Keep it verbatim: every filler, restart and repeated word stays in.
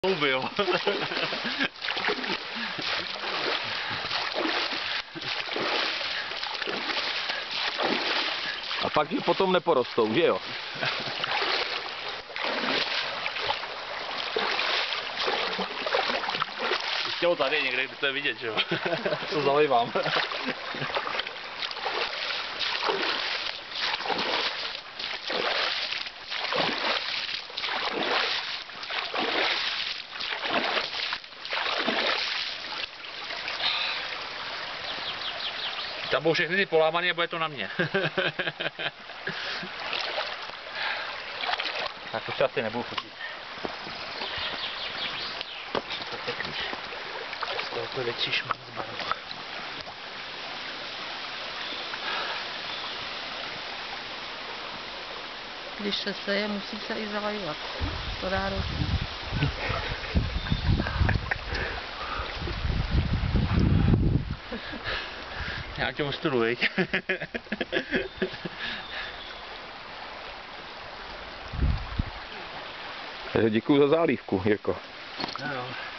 Ubil. A pak je potom neporostou, že jo? Ještě ho tady někde, kde to je vidět, že jo? To zalejvám. Tam budou všechny ty polámaný a bude to na mě. Tak to se asi nebudu fotit. To pěkný. To je to větší šmat z barvu. Když se seje, musí se i zalejvat. To dá rozdíl. Já tě ostudu, viď? Děkuju za zálívku, Jirko. No, no.